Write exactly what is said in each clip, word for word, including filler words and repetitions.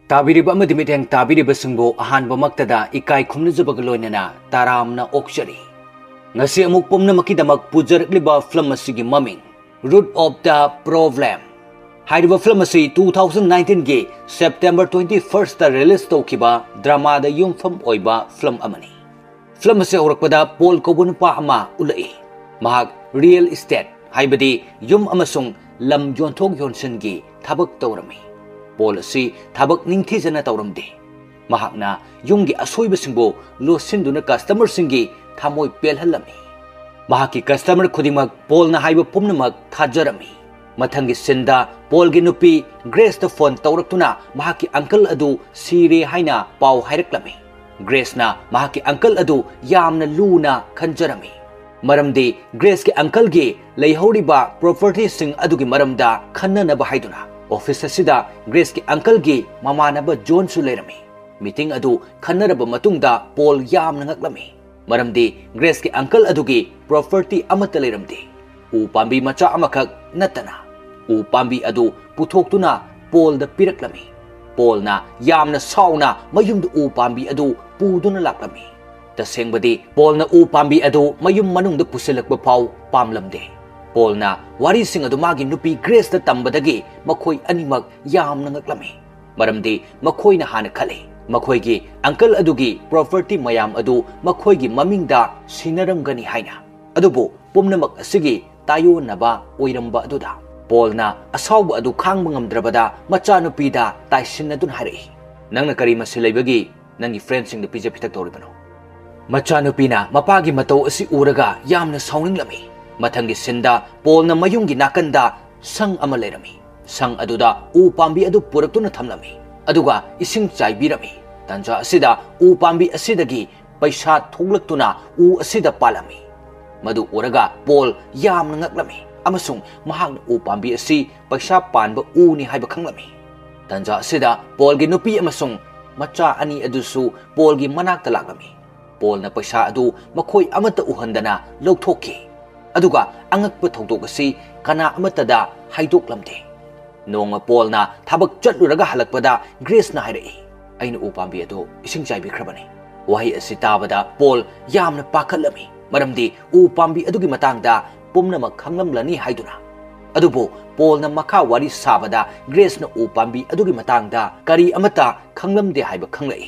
ताबिरिब अमदि मिथेंग ताबिरिबसिंगबो अहानबमक्तदा इकाई खुमनजबग लोइनना तारामना ओक्चरी ngasi amuk pumnamakidamak pujarikliba film asigi maming Root of the Problem hairiba film asi two thousand nineteen ge September twenty-first ta release tawkiba drama da yumfam oiba film amani film ase horakpada Paul kobun pa ama ulai mahak real estate haibadi yum amasung lam yonthok yonsin gi thabak tawrami Paul asi thabak ningthijana tawramde mahakna yumgi asoibasingbo losinduna customer singi thamoi pelhalami mahaki customer khudimak Paul na haiba pumnamak thajarami mathangi sinda Paul gi nupi Grace the phone tawraktuna mahaki uncle adu sire haina pau hairaklami Grace na mahaki uncle adu yamna luna khanjarami maramdi Grace ki uncle gi leihoriba property sing adu gi maramda khannana ba haiduna office asida Grace ki uncle gi mamanaba John su lerami meeting adu khannaraba matungda Paul yamna ngaklami maramdi Grace ki uncle adugi property amata leiramdi u pambi macha amakak natana u pambi adu puthoktuna Paul da piraklami Paul na yamna sauna mayumdu u pambi adu puduna laklami tasengbadi Paul na u pambi adu mayum manung da pusilakba pau pamlamde Paul na wari sing adu magi nupi Grace da tambadagi makhoi animak yamna ngaklami maramdi makhoi na hana khale makhoi gi uncle adugi property mayam adu makhoi gi mamingda sinaramgani haina adubu pumnamak asigi tayo naba oiramba aduda Paul na asawba adu khangba ngamdrabada macha nupida taisinadun harai nangna kari masilaibagi nangi friends sing da pija pitak toribano macha nupina mapagi matau asi uraga yamna saunginglami mathangi sinda Paul na mayungi nakanda sang ama lerami sang aduda u pambi adu puraktuna thamlami aduga ising chaibirami tanja asida u pambi asidagi paisa thoglaktuna u asida palami madu uraga Paul yamna ngaklami amasung mahakna u pambi asi paisa panba u ni haiba khanglami tanja asida Paul gi nupi amasung macha ani adusu Paul gi manakta laklami Paul na paisa adu makhoi amata uhandana lawthokki aduga angakpa thogdok asi kana amatada haidoklamde nonga Paul na thabak chatluraga halakpada Grace na hairai aina u pambi ado ising chaibi khrabani wahi asi tabada Paul yamna pakhalami maramdi u pambi adugi matangda pumnamak khanglamlani haiduna adubo Paul na makha wari sabada Grace na u pambi adugi matangda kari amata khanglamde haiba khanglai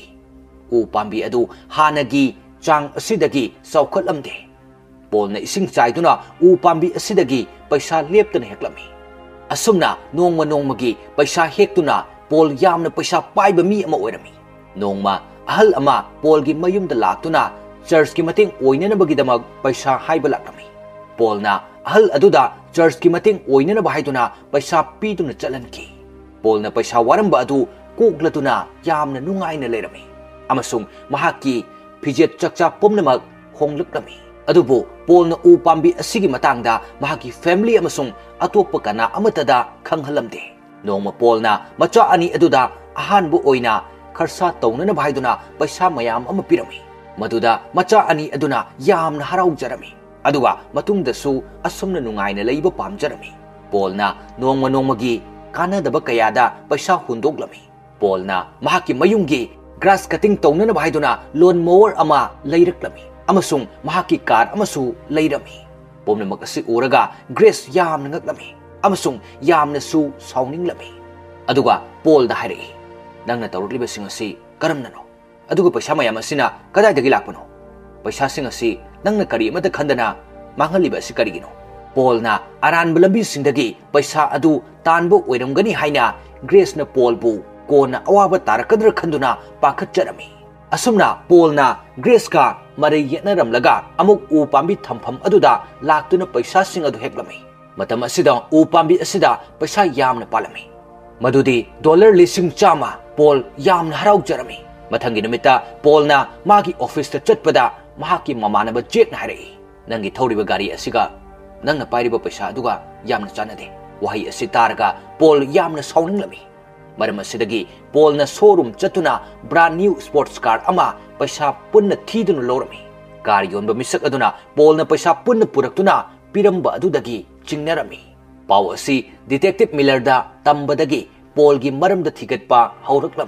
u pambi adu hanagi chang asidagi saukhatlamde Paul na ising chaiduna u pambi asidagi paisa leptana heklami asumna nongma nongmagi paisa hektuna Paul yamna paisa paiba mi ama oirami nongma ahal ama Paul gi mayumda laktuna church ki mating oinana bagidamag paisa haiba laklami Paul na ahal aduda church ki mating oinana bahaiduna paisa pituna chalanki Paul na paisa waramba adu koklatuna yamna nungaina lerami amasung mahaki phijet chakcha pumnamak honglaklami adubo Paul na u pambi asigi matangda mahaki family amasung atoppa kana amatada khanghalamde nongma Paul na macha ani aduda ahanbu oina kharsa tawnana bhaiduna paisa mayam ama pirami maduda macha ani aduna yamna haraujarami aduga matungda su asumna nungaina leiba pamjarami Paul na nongma nongmagi kana daba kayada paisa hundoglami Paul na mahaki mayungi grass cutting tawnana bhaiduna lawn mower ama leiraklami amasung mahaki car amasu leirami pomnamak asi uraga Grace yamna ngaklami amasung yamna su sauninglami aduga Paul da hairi nangna tawrliba sing asi karamnano aduga paisa mayam asina kadai dagi lakpano paisa sing asi nangna kari amata khandana manghaliba asi karigino Paul na aran balambi singdagi paisa adu tanbo oiramgani haina Grace na Paul bu kona awaba tarakadra khanduna pakhatjarami asumna Paul na Grace ka marai yetnaramlaga amuk u pambi thampham aduda laktuna paisa sing adu heklami matam asida u pambi asida paisa yamna palami madudi dollar lising chama Paul yamna haraujjarami mathangi numita Paul na magi office ta chatpada mahaki mamanaba jet na harai nangi thoriba gari asiga nangna pairiba paisa aduga yamna chanade wahi asi targa Paul yamna sauninglami maram asidagi Paul na showroom chatuna brand new sports car ama paisa punna thiduna lorami car yonba misak aduna Paul na paisa punna puraktuna piramba adudagi chingnarami pau asi detective Miller da tambadagi Paul gi maram da thigatpa hauraklami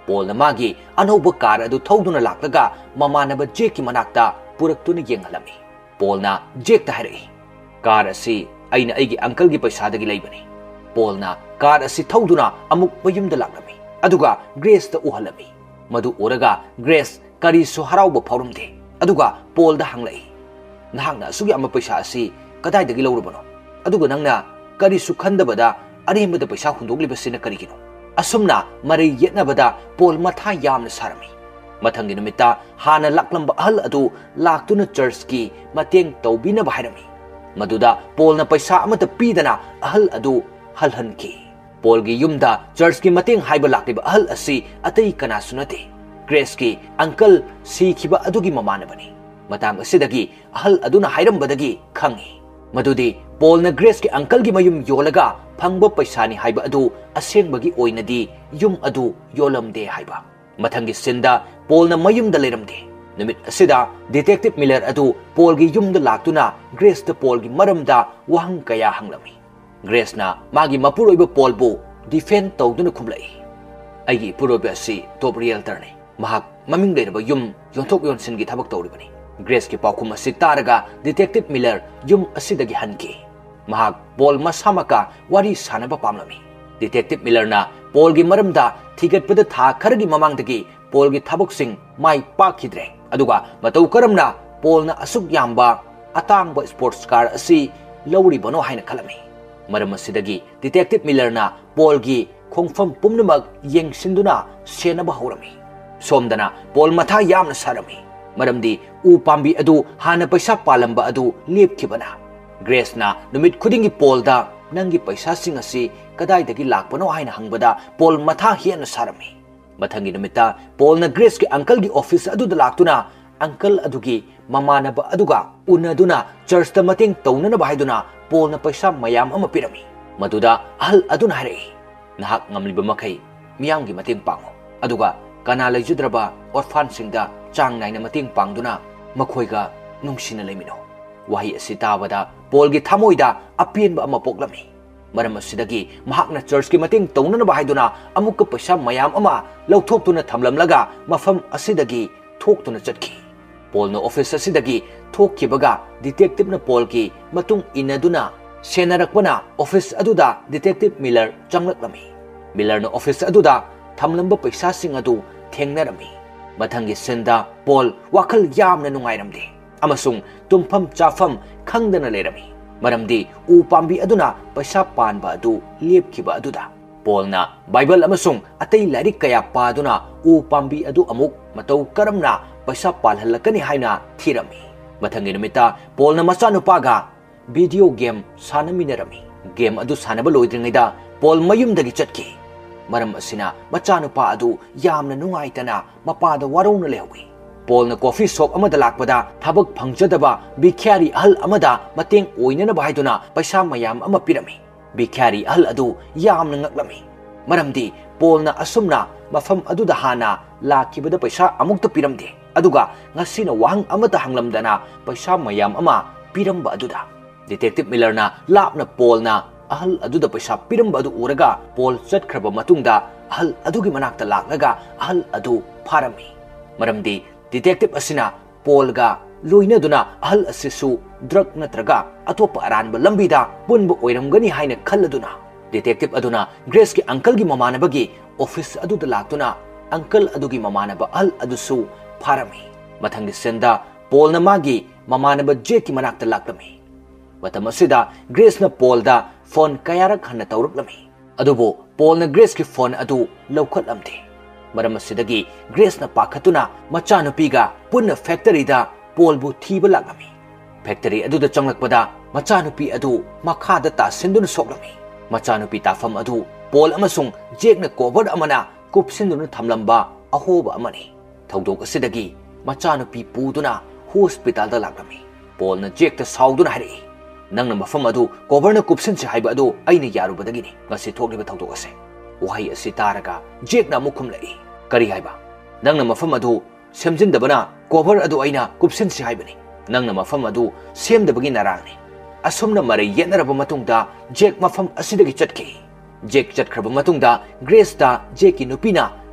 Paul na magi anauba car adu thoduna laklaga mamanaba Jake ki manakta puraktuna yenghalami. Paul na Jake ta harai. Car asi aina aigi uncle gi paisa dagi laibani. Paul na car asi thoduna amuk mayumda laklami. Aduga Grace ta uhalami. Madu uraga Grace kari su harauba phawrumde. Aduga Paul da hanglai. Nahangna sugi ama paisa asi kadai dagi laurubano. Aduga nangna kari su khandabada aremada paisa hundoglibasina karigino. Asumna marai yetnabada Paul matha yamna sarami. Mathangi numita hana laklamba ahal adu laktuna church ki mateng tawbinaba hairami. Maduda Paul na paisa amata pidana ahal adu halhanki. Paul gi yumda church ki mateng haiba lakliba ahal asi atai kana sunate. Grace ki uncle si khiba adugi mamanabani. Matang asidagi ahal aduna hairambadagi khangi. Madudi Paul na Grace ki uncle gi mayum yolaga phangba paisani haiba adu asengbagi oinadi yum adu yolamde haiba. Mathangi sinda Paul na mayum da leramde. Numit asida Detective Miller adu Paul gi yum da laktuna Grace da Paul gi maramda wahang kaya hanglami. Grace na magi mapuroiba Paul bu defend tawduna khumlai. Aigi puroiba asi top realtor ni. Mahak maming leiraba yum yonthok yonsin gi thabak tawribani. Grace ki paukhum asi taraga Detective Miller yum asidagi hanki. Mahak Paul masamaka wari sanaba pamlami. Detective Miller na Paul gi maramda thigatpada tha kharagi mamangdagi Paul gi thabak sing mai pakhidre. Aduga matau karamna Paul na asuk yamba atangba sports car asi lawri bano haina khalami. Maram asidagi Detective Miller na Paul gi khongfam pumnamak yengsinduna senaba hawrami. Somdana Paul matha yamna sarami. Maramdi u pambi adu hana paisa palamba adu lepkhibana. Grace na numit khudingi Paul da nangi paisa sing asi kadai dagi lakpano haina hangbada Paul matha hiana sarami. Mathangi numita Paul na Grace ki uncle gi office adu da laktuna uncle adugi mamanaba aduga unaduna church da mateng tawnana bahaiduna Paul na paisa mayam ama pirami. Maduda ahal aduna harai. Nahak ngamliba makai miyam gi mateng pango. Aduga kana laijudraba orphan singda chang naina mateng pangduna makhoiga nungsina leimino. Wahi asi tabada Paul gi thamoida apienba ama poklami. Maram asidagi mahakna church ki mateng tawnana bahaiduna amukka paisa mayam ama lauthoptuna thamlamlaga mafam asidagi thoktuna chatki. Paul no office asidagi thokkibaga detective na Paul ki matung inaduna senarakpana office aduda Detective Miller changlaklami. Miller no office aduda thamlamba paisa sing adu thengnarami. Mathangi senda Paul wakal yamna nungairamde. Amasung tumpham chafam khangdana lerami. Maramdi u pambi aduna paisa panba adu lepkhiba aduda. Paul na Bible amasung atay larik kaya paduna u pambi adu amuk matau karamna paisa palhalakani haina thirami. Mathangi numita Paul na machanupaga video game sanaminarami. Game adu sanaba loidringaida Paul mayumdagi chatki. Maram asina machanupa adu yamna nungaitana mapada warona lewi. Paul na coffee shop amada lakpada thabak phangjadaba bikhari ahal amada mateng oinana bahaiduna paisa mayam ama pirami. Bikhari ahal adu yamna ngaklami. Maramdi Paul na asumna mafam adu dahana lakibada paisa amukta piramde. Aduga ngasina wahang amata hanglamdana paisa mayam ama piramba aduda. Detective Miller na lapna Paul na ahal aduda paisa piramba adu uraga Paul chatkraba matungda ahal adugi manakta laklaga ahal adu pharami. Maramdi Detective asina Paul ga loina duna ahal asisu drug natraga atopa aranba lambida punba oiramgani haina khalladuna. Detective aduna Grace ki uncle gi mamanabagi office aduda laktuna uncle adugi mamanaba ahal adusu pharami. Mathangi senda Paul na magi mamanaba Jake ki manakta laklami. Matam asida Grace na Paul da phone kayarak hanna tawruklami. Adubo Paul na Grace ki phone adu lawkhatlamde. Maram asidagi Grace na pakhatuna machanupiga punna factory da Paul bu thiba lakami. Factory adu da changlakpada machanupi adu makhada ta sinduna soklami. Machanupi tafam adu Paul amasung Jake na cover amana kupsinduna thamlamba ahoba amani. Thaudok asidagi machanupi puduna hospital da lakami. Paul na Jake ta sauduna hari. Nang na mafam adu cover na kupsin si haiba adu aina yarubadagini ngasi thokliba thaudok ase. Wahi asi taraga Jake na mukhum lai. Kari haiba nang na mafam adu semjindabana cover adu aina kupsin si haibani. Nang na mafam adu semdabagi narangni. Asumna marai yetnaraba matungda Jake mafam asidagi chatki. Jake chatkraba matungda Grace da Jake ki nupina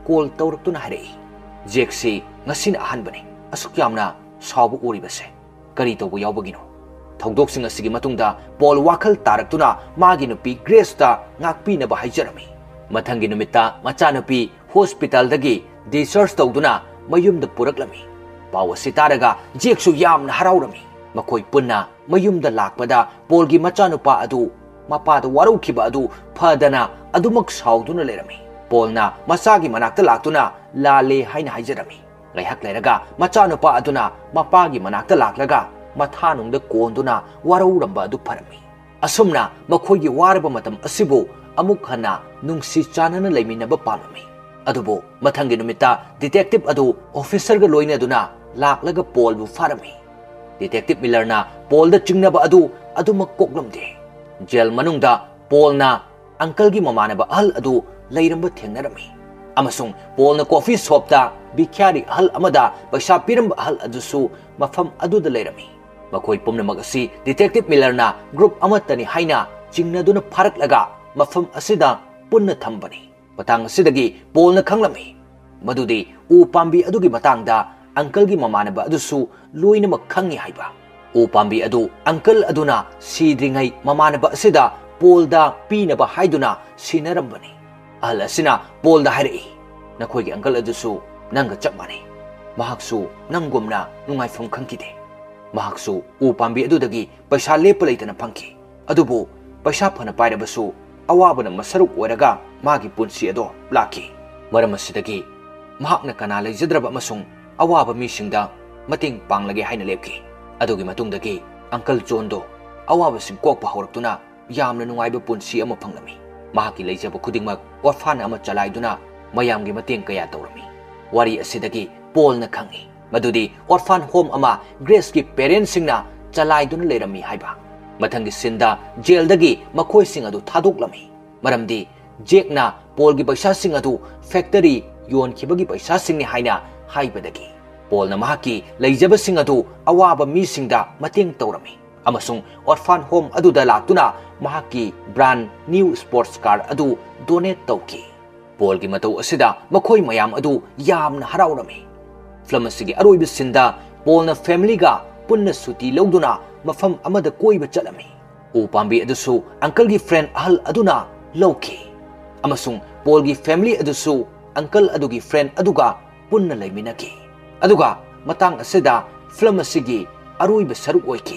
call tawraktuna harai Jake si ngasin ahanbani asuk yamna sabu uribase kari tawbu yawbagino thongdoksing asigi matungda Paul wakal taraktuna magi nupi Grace ta ngakpinaba haijarami mathangi numita machanupi hospital dagi discharge tawduna mayumda puraklami paw asi taraga Jake su yamna haraurami makoi punna mayumda lakpada Paul gi machanupa adu mapada waraukiba adu phadana adumak sauduna lerami Paul na masagi manakta laktuna lale haina haijarami ngaihak leraga machanupa aduna mapagi manakta laklaga mathanungda konduna warauramba adu pharami asumna makhoigi waraba matam asibu amuk hana nungsi chanana leiminaba pamami adubo mathangi numita detective adu officer ga loina aduna laklaga Paul bu farami detective Miller na Paul da chingnaba adu adumak koklamde jail manungda Paul na uncle gi mamanaba ahal adu leiramba thengnarami amasung Paul na coffee shop ta bikyari ahal amada paisa piramba ahal adusu mafam aduda leirami makoi pumnamak asi detective Miller na group amatani haina chingnaduna pharaklaga mafam asida punna thambani patang asidagi Paul na khanglami madudi u pambi adugi matangda uncle gi mamanaba adusu loinamak khangi haiba u pambi adu uncle aduna sidringai mamanaba asida Paul da pinaba haiduna sinarambani ahal asina Paul da hairi nakhoigi uncle adusu nanga chapmani mahaksu nangumna nungaifam khangkide mahaksu u pambi adudagi paisa lepa leitana phangki adubu paisa phana pairabasu awabana masaruk oiraga magi punsi ado laki maram asidagi mahakna kana leijadraba amasung awaba misingda mating panglage haina lepki adugi matungdagi uncle John do awaba sing kokpa horaktuna yamna nungaiba punsi ama phanglami mahaki leijaba khudingmak orphan ama chalaiduna mayamgi mating kaya tawrami wari asidagi Paul na khangi madudi orphan home ama Grace ki parents singna chalaiduna leirami haiba mathangi sinda jail dagi makhoi sing adu thadoklami maramdi Jake na Paul gi paisa sing adu factory yon khibagi paisa singni haina haibadagi Paul na mahaki leijaba sing adu awaba mi singda mating tawrami amasung orphan home adu da laktuna mahaki brand new sports car adu donate tawki Paul gi matau asida makhoi mayam adu yamna haraurami film asigi aroiba sinda Paul na family ga punna suti lawduna mafam amada koiba chalami u pambi adusu uncle gi friend ahal aduna lawki amasung Paul gi family adusu uncle adugi friend aduga punna laiminaki aduga matang asida film asigi aroiba saruk oiki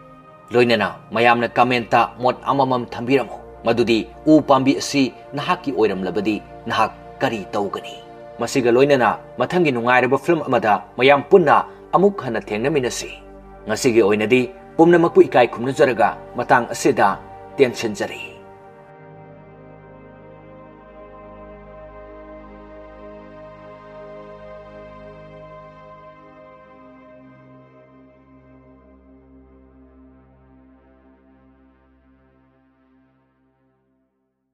loinana mayamna commenta mot amamam thambiramo madudi u pambi asi nahaki oiram labadi nahak kari tawgani masiga loinana mathangi nungairaba film amada mayam punna amuk hana thengnaminasi ngasigi oinadi pumnamakpu ikai khumnajaraga matang asida tension jari